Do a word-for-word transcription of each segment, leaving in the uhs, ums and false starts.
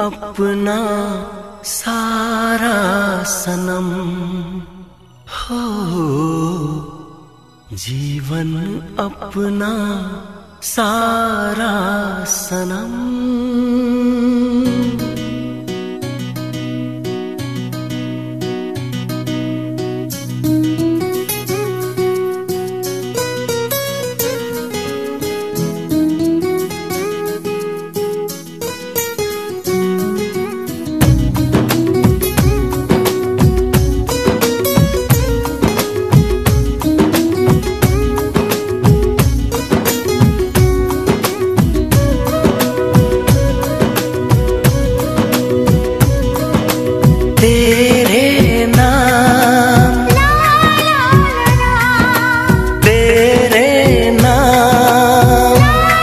अपना सारा सनम हो, जीवन अपना सारा सनम। तेरे नाम तेरे नाम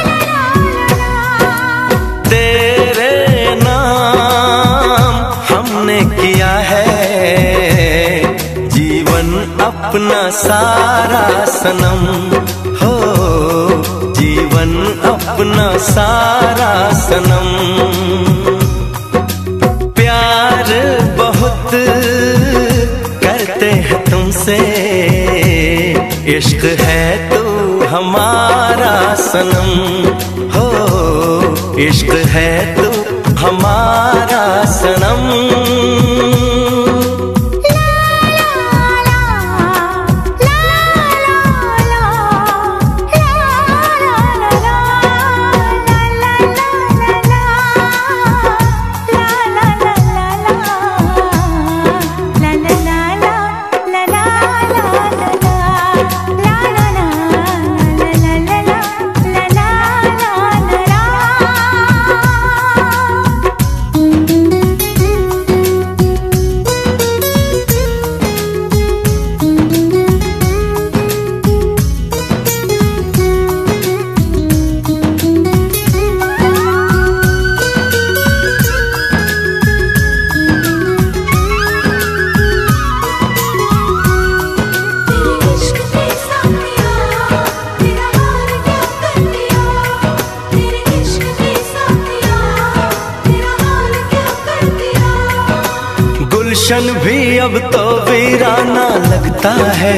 तेरे नाम हमने किया है जीवन अपना सारा सनम हो, जीवन अपना सारा सनम। प्यार बहुत करते हैं तुमसे, इश्क है तू हमारा सनम हो, इश्क है तू हमारा सनम। गुलशन भी अब तो वीराना लगता है,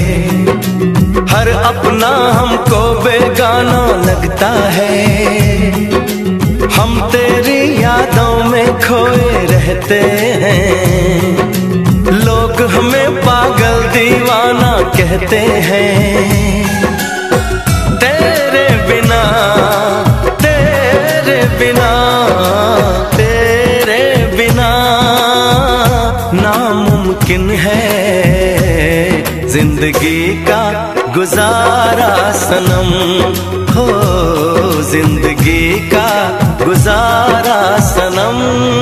हर अपना हमको बेगाना लगता है। हम तेरी यादों में खोए रहते हैं, लोग हमें पागल दीवाना कहते हैं। तेरे बिना तेरे बिना तेरे बिना नामुमकिन है जिंदगी का गुजारा सनम हो, जिंदगी का गुजारा सनम।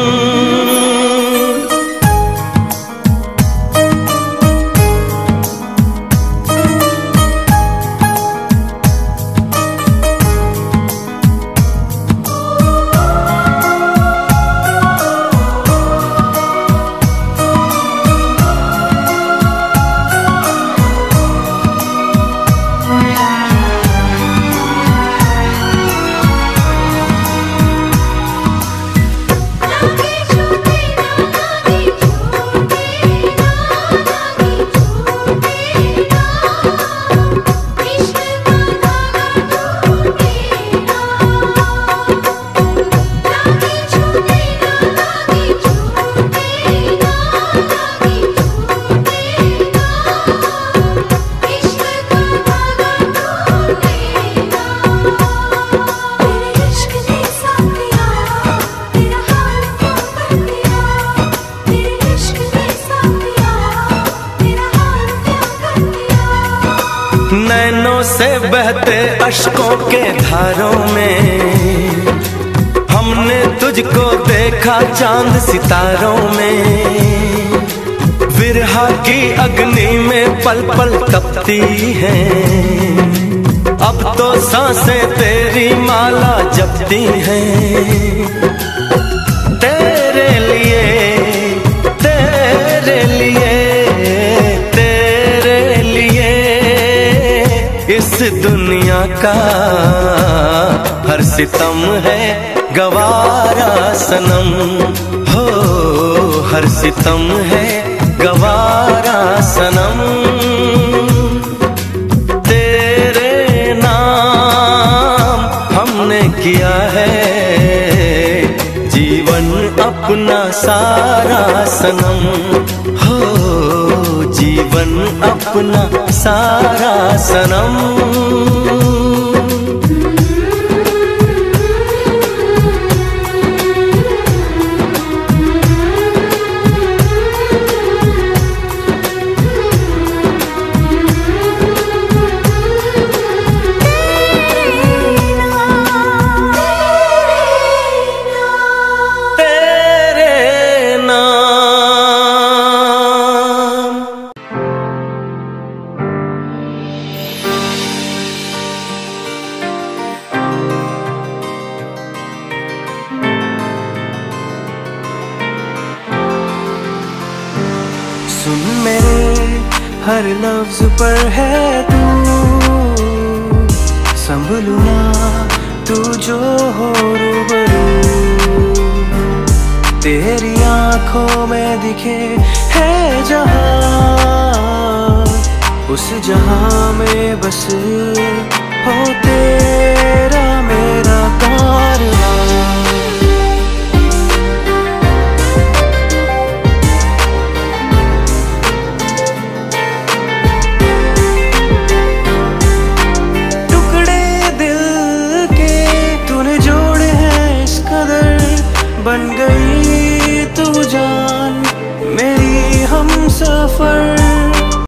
नैनों से बहते अश्कों के धारों में हमने तुझको देखा चांद सितारों में। विरहा की अग्नि में पल पल तपती हैं, अब तो सांसें तेरी माला जपती हैं। तेरे लिए तेरे लिए तेरे लिए इस दुनिया का हर सितम है गवारा सनम, हो हर सितम है गवारा सनम। तेरे नाम हमने किया है जीवन अपना सारा सनम, हो जीवन अपना सारा सनम। सुन मेरे हर लफ्ज पर है तू, संभलू ना तू जो हो रूबरू। तेरी आंखों में दिखे है जहां, उस जहां में बस हो तेरा मेरा कारवां। बन गई